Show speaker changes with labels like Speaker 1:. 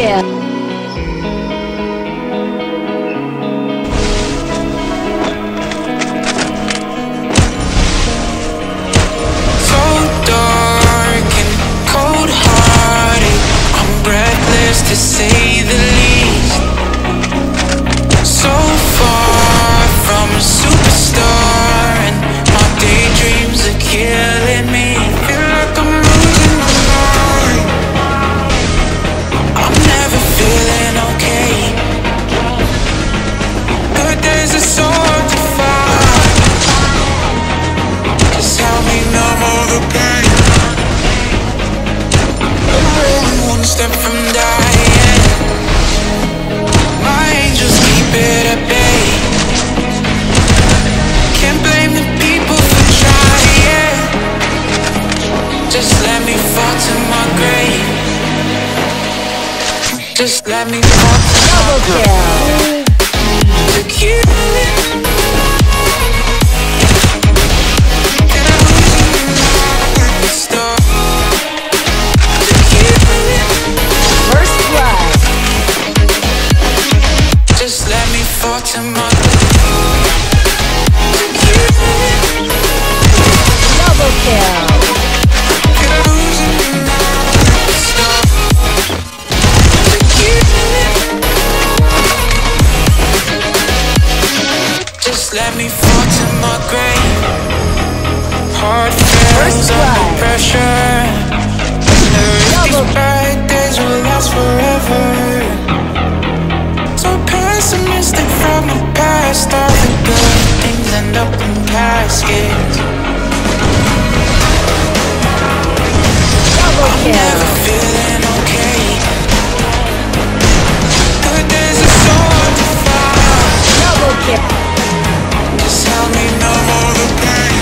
Speaker 1: kill.
Speaker 2: So dark and cold-hearted, I'm breathless to say the least. So far from a superstar, and my daydreams are killing me. Feel like I'm losing my mind. I'm never feeling okay. Good days are so hard to find. Just help me numb all the pain. I'm only one step from dying. My angels keep it at bay. Can't blame the people for trying. Just let me fall to my grave. Just let me fall to my grave. To kill it. And I'm losing my stuff. To kill it.
Speaker 1: First blood.
Speaker 2: Just let me fall to my grave. To kill it.
Speaker 1: Double kill.
Speaker 2: And I'm losing my stuff. To kill it. Just let me fall to my grave. Heart fails under pressure. Wonder if these bad days will last forever. So pessimistic from the past. All the good things end up in caskets.